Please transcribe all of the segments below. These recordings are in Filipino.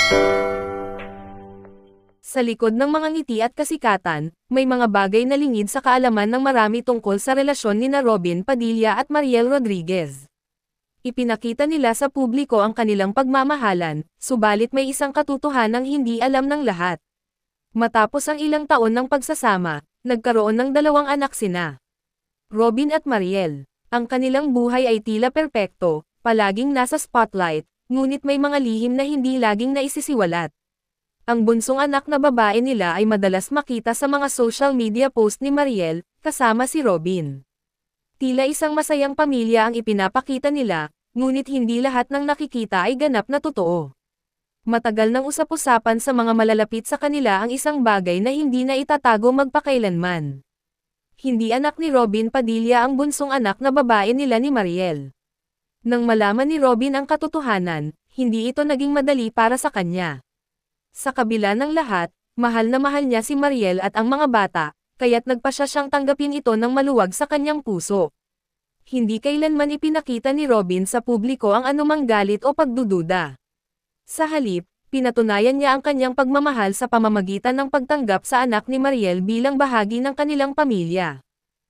Sa likod ng mga ngiti at kasikatan, may mga bagay na lingid sa kaalaman ng marami tungkol sa relasyon nina Robin Padilla at Mariel Rodriguez. Ipinakita nila sa publiko ang kanilang pagmamahalan, subalit may isang katotohanang hindi alam ng lahat. Matapos ang ilang taon ng pagsasama, nagkaroon ng 2 anak sina Robin at Mariel. Ang kanilang buhay ay tila perpekto, palaging nasa spotlight, ngunit may mga lihim na hindi laging naisisiwalat. Ang bunsong anak na babae nila ay madalas makita sa mga social media post ni Mariel, kasama si Robin. Tila isang masayang pamilya ang ipinapakita nila, ngunit hindi lahat ng nakikita ay ganap na totoo. Matagal nang usap-usapan sa mga malalapit sa kanila ang isang bagay na hindi na itatago magpakailanman. Hindi anak ni Robin Padilla ang bunsong anak na babae nila ni Mariel. Nang malaman ni Robin ang katotohanan, hindi ito naging madali para sa kanya. Sa kabila ng lahat, mahal na mahal niya si Mariel at ang mga bata, kaya't nagpasya siyang tanggapin ito ng maluwag sa kanyang puso. Hindi kailanman ipinakita ni Robin sa publiko ang anumang galit o pagdududa. Sa halip, pinatunayan niya ang kanyang pagmamahal sa pamamagitan ng pagtanggap sa anak ni Mariel bilang bahagi ng kanilang pamilya.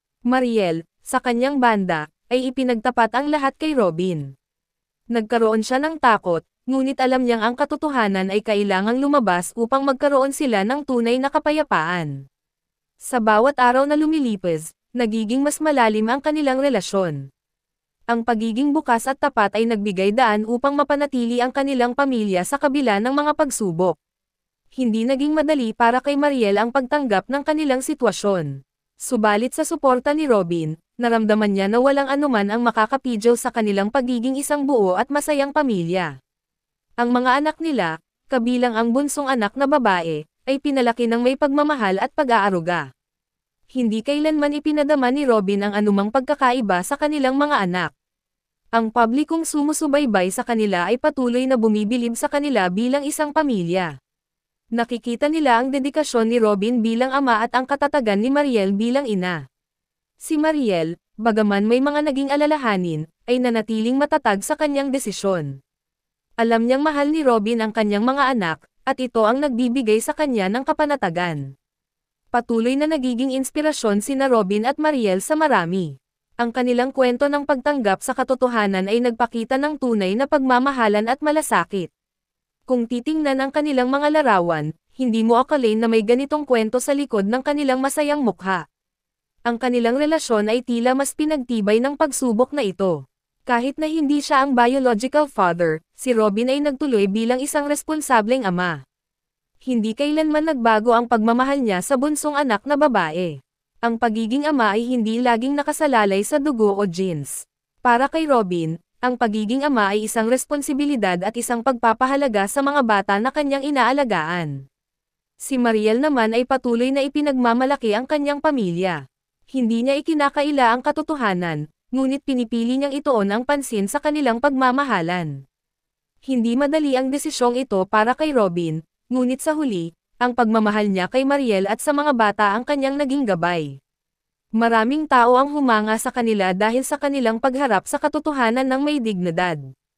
Mariel, sa kanyang banda, ay ipinagtapat ang lahat kay Robin. Nagkaroon siya ng takot, ngunit alam niyang ang katotohanan ay kailangang lumabas upang magkaroon sila ng tunay na kapayapaan. Sa bawat araw na lumilipas, nagiging mas malalim ang kanilang relasyon. Ang pagiging bukas at tapat ay nagbigay daan upang mapanatili ang kanilang pamilya sa kabila ng mga pagsubok. Hindi naging madali para kay Mariel ang pagtanggap ng kanilang sitwasyon. Subalit sa suporta ni Robin, naramdaman niya na walang anuman ang makakapigil sa kanilang pagiging isang buo at masayang pamilya. Ang mga anak nila, kabilang ang bunsong anak na babae, ay pinalaki ng may pagmamahal at pag-aaruga. Hindi kailanman ipinadama ni Robin ang anumang pagkakaiba sa kanilang mga anak. Ang publikong sumusubaybay sa kanila ay patuloy na bumibilib sa kanila bilang isang pamilya. Nakikita nila ang dedikasyon ni Robin bilang ama at ang katatagan ni Mariel bilang ina. Si Mariel, bagaman may mga naging alalahanin, ay nanatiling matatag sa kanyang desisyon. Alam niyang mahal ni Robin ang kanyang mga anak, at ito ang nagbibigay sa kanya ng kapanatagan. Patuloy na nagiging inspirasyon sina Robin at Mariel sa marami. Ang kanilang kwento ng pagtanggap sa katotohanan ay nagpakita ng tunay na pagmamahalan at malasakit. Kung titingnan ang kanilang mga larawan, hindi mo akalain na may ganitong kwento sa likod ng kanilang masayang mukha. Ang kanilang relasyon ay tila mas pinagtibay ng pagsubok na ito. Kahit na hindi siya ang biological father, si Robin ay nagtuloy bilang isang responsableng ama. Hindi kailanman nagbago ang pagmamahal niya sa bunsong anak na babae. Ang pagiging ama ay hindi laging nakasalalay sa dugo o genes. Para kay Robin, ang pagiging ama ay isang responsibilidad at isang pagpapahalaga sa mga bata na kanyang inaalagaan. Si Mariel naman ay patuloy na ipinagmamalaki ang kanyang pamilya. Hindi niya ikinakaila ang katotohanan, ngunit pinipili niyang ituon ang pansin sa kanilang pagmamahalan. Hindi madali ang desisyong ito para kay Robin, ngunit sa huli, ang pagmamahal niya kay Mariel at sa mga bata ang kanyang naging gabay. Maraming tao ang humanga sa kanila dahil sa kanilang pagharap sa katotohanan ng may dignidad.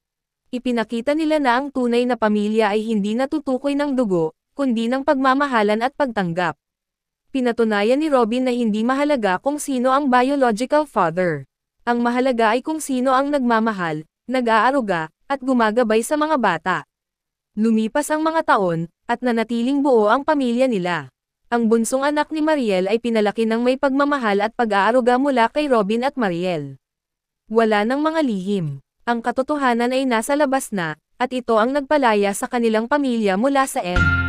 Ipinakita nila na ang tunay na pamilya ay hindi natutukoy ng dugo, kundi ng pagmamahalan at pagtanggap. Pinatunayan ni Robin na hindi mahalaga kung sino ang biological father. Ang mahalaga ay kung sino ang nagmamahal, nag-aaruga, at gumagabay sa mga bata. Lumipas ang mga taon, at nanatiling buo ang pamilya nila. Ang bunsong anak ni Mariel ay pinalaki ng may pagmamahal at pag-aaruga mula kay Robin at Mariel. Wala nang mga lihim. Ang katotohanan ay nasa labas na, at ito ang nagpalaya sa kanilang pamilya mula sa